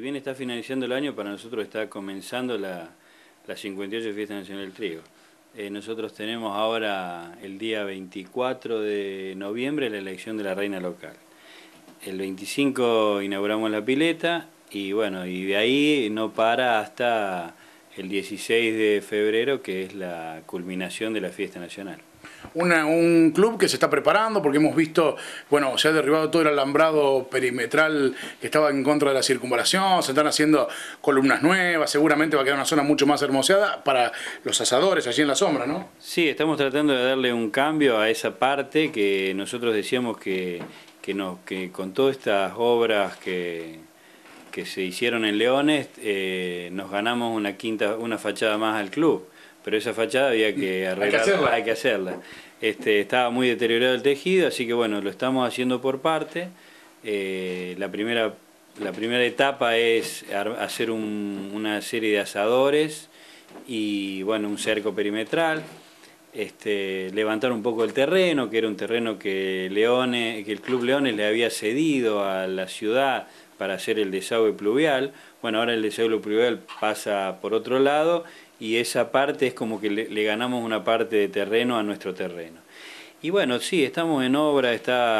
bien está finalizando el año, para nosotros está comenzando la 58 Fiesta Nacional del Trigo. Nosotros tenemos ahora el día 24 de noviembre la elección de la reina local. El 25 inauguramos la pileta y bueno, y de ahí no para hasta el 16 de febrero, que es la culminación de la fiesta nacional. Un club que se está preparando, porque hemos visto, bueno, se ha derribado todo el alambrado perimetral que estaba en contra de la circunvalación, se están haciendo columnas nuevas, seguramente va a quedar una zona mucho más hermoseada para los asadores allí en la sombra, ¿no? Sí, estamos tratando de darle un cambio a esa parte que nosotros decíamos que con todas estas obras que se hicieron en Leones, nos ganamos una fachada más al club. Pero esa fachada había que arreglarla, hay que hacerla. Estaba muy deteriorado el tejido, así que bueno, lo estamos haciendo por parte. La primera etapa es hacer una serie de asadores y bueno, un cerco perimetral. Levantar un poco el terreno, que era un terreno que el Club Leones le había cedido a la ciudad para hacer el desagüe pluvial. Bueno, ahora el desagüe pluvial pasa por otro lado y esa parte es como que le ganamos una parte de terreno a nuestro terreno. Y bueno, sí, estamos en obra,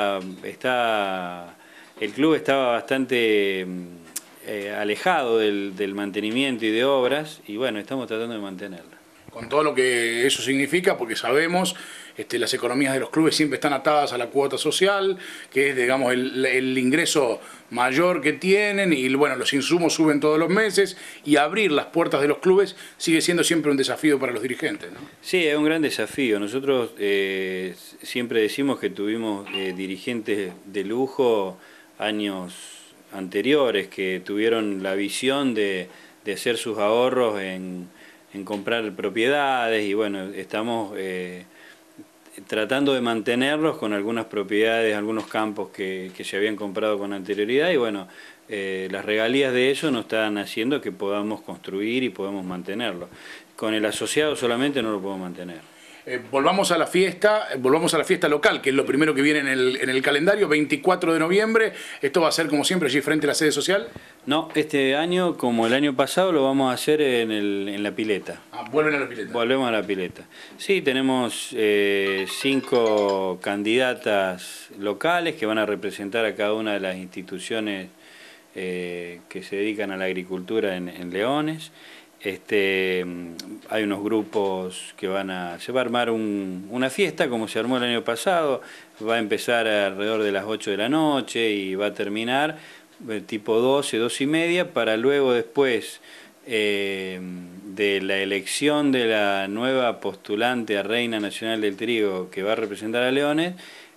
el club estaba bastante alejado del mantenimiento y de obras y bueno, estamos tratando de mantenerla. Con todo lo que eso significa, porque sabemos, las economías de los clubes siempre están atadas a la cuota social, que es, digamos, el ingreso mayor que tienen, y bueno, los insumos suben todos los meses, y abrir las puertas de los clubes sigue siendo siempre un desafío para los dirigentes, ¿no? Sí, es un gran desafío. Nosotros siempre decimos que tuvimos dirigentes de lujo años anteriores, que tuvieron la visión de hacer sus ahorros en comprar propiedades y bueno, estamos tratando de mantenerlos con algunas propiedades, algunos campos que se habían comprado con anterioridad y bueno, las regalías de eso nos están haciendo que podamos construir y podamos mantenerlo. Con el asociado solamente no lo podemos mantener. Volvamos a la fiesta local, que es lo primero que viene en el calendario, 24 de noviembre. ¿Esto va a ser como siempre allí frente a la sede social? No, este año, como el año pasado, lo vamos a hacer en la pileta. Ah, vuelven a la pileta. Volvemos a la pileta. Sí, tenemos 5 candidatas locales que van a representar a cada una de las instituciones que se dedican a la agricultura en Leones. Hay unos grupos que se va a armar una fiesta como se armó el año pasado, va a empezar alrededor de las 8 de la noche y va a terminar tipo 12, 12 y media, para luego después de la elección de la nueva postulante a Reina Nacional del Trigo que va a representar a Leones,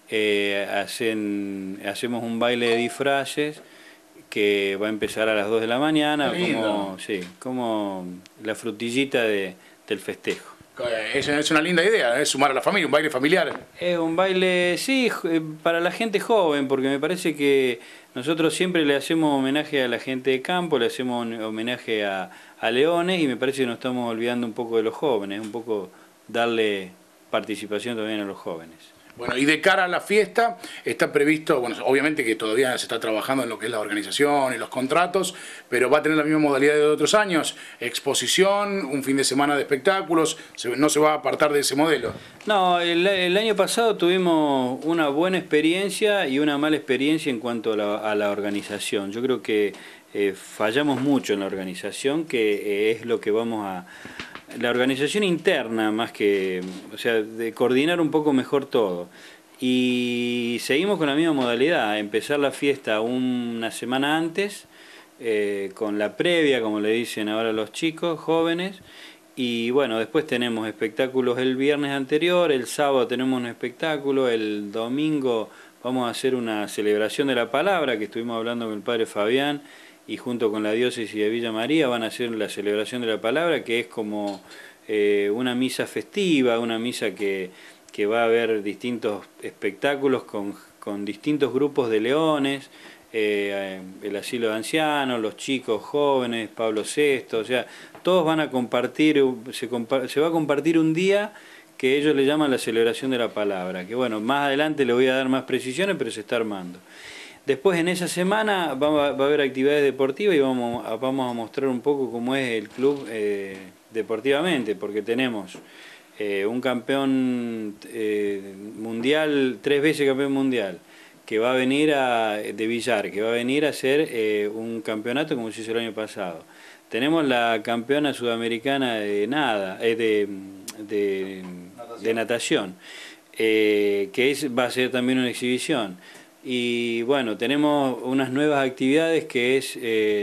hacemos un baile de disfraces que va a empezar a las 2 de la mañana, como la frutillita del festejo. Es una linda idea, es sumar a la familia, un baile familiar. Es un baile, sí, para la gente joven, porque me parece que nosotros siempre le hacemos homenaje a la gente de campo, le hacemos homenaje a Leones y me parece que nos estamos olvidando un poco de los jóvenes, un poco darle participación también a los jóvenes. Bueno, y de cara a la fiesta está previsto, bueno, obviamente que todavía se está trabajando en lo que es la organización y los contratos, pero va a tener la misma modalidad de otros años, exposición, un fin de semana de espectáculos, no se va a apartar de ese modelo. No, el año pasado tuvimos una buena experiencia y una mala experiencia en cuanto a la organización. Yo creo que fallamos mucho en la organización, que es lo que vamos a... La organización interna, más que, o sea, de coordinar un poco mejor todo. Y seguimos con la misma modalidad, empezar la fiesta una semana antes, con la previa, como le dicen ahora los chicos jóvenes, y bueno, después tenemos espectáculos el viernes anterior, el sábado tenemos un espectáculo, el domingo vamos a hacer una celebración de la palabra, que estuvimos hablando con el padre Fabián, y junto con la diócesis de Villa María van a hacer la celebración de la palabra, que es como una misa festiva, una misa que va a haber distintos espectáculos con distintos grupos de leones, el asilo de ancianos, los chicos jóvenes, Pablo VI, o sea, todos van a compartir, se va a compartir un día que ellos le llaman la celebración de la palabra, que bueno, más adelante le voy a dar más precisiones, pero se está armando. Después en esa semana va a haber actividades deportivas y vamos a mostrar un poco cómo es el club deportivamente, porque tenemos un campeón mundial, 3 veces campeón mundial, que va a venir de billar, que va a venir a hacer un campeonato como se hizo el año pasado. Tenemos la campeona sudamericana de natación, que va a ser también una exhibición. Y bueno, tenemos unas nuevas actividades que es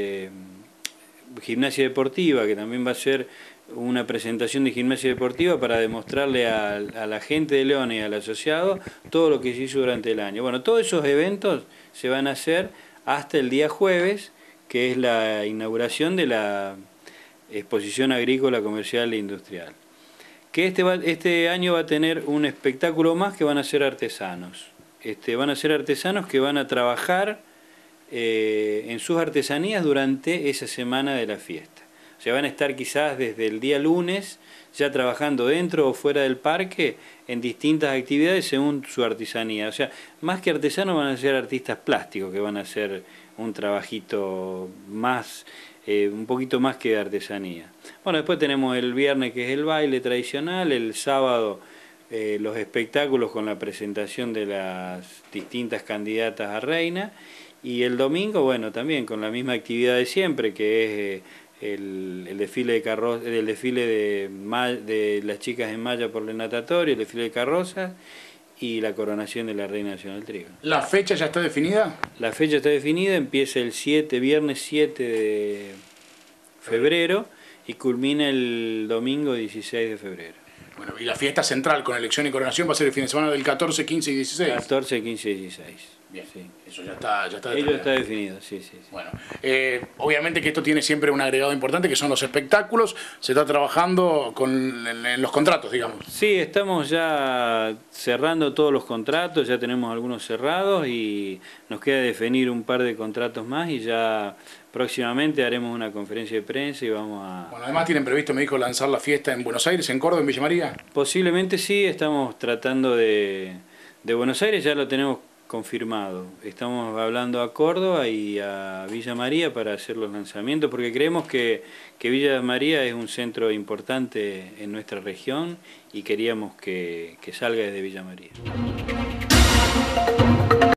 gimnasia deportiva, que también va a ser una presentación de gimnasia deportiva para demostrarle a la gente de León y al asociado todo lo que se hizo durante el año. Bueno, todos esos eventos se van a hacer hasta el día jueves, que es la inauguración de la exposición agrícola, comercial e industrial. Que este año va a tener un espectáculo más, que van a ser artesanos. Van a ser artesanos que van a trabajar en sus artesanías durante esa semana de la fiesta. O sea, van a estar quizás desde el día lunes ya trabajando dentro o fuera del parque en distintas actividades según su artesanía. O sea, más que artesanos van a ser artistas plásticos que van a hacer un trabajito más, un poquito más que de artesanía. Bueno, después tenemos el viernes, que es el baile tradicional, el sábado los espectáculos con la presentación de las distintas candidatas a reina, y el domingo, bueno, también con la misma actividad de siempre, que es el desfile de carrozas, el desfile de las chicas en malla por el natatorio, el desfile de carrozas y la coronación de la Reina Nacional del Trigo. ¿La fecha ya está definida? La fecha está definida, empieza el viernes 7 de febrero y culmina el domingo 16 de febrero. Bueno, y la fiesta central con elección y coronación va a ser el fin de semana del 14, 15 y 16. 14, 15 y 16. Bien, sí. Eso ya está definido. Ello está definido, sí, sí. Bueno, obviamente que esto tiene siempre un agregado importante, que son los espectáculos. Se está trabajando en los contratos, digamos. Sí, estamos ya cerrando todos los contratos, ya tenemos algunos cerrados y nos queda definir un par de contratos más y ya próximamente haremos una conferencia de prensa y vamos a... Bueno, además tienen previsto, me dijo, lanzar la fiesta en Buenos Aires, en Córdoba, en Villa María. Posiblemente sí, estamos tratando de Buenos Aires, ya lo tenemos confirmado. Estamos hablando a Córdoba y a Villa María para hacer los lanzamientos, porque creemos que Villa María es un centro importante en nuestra región y queríamos que salga desde Villa María.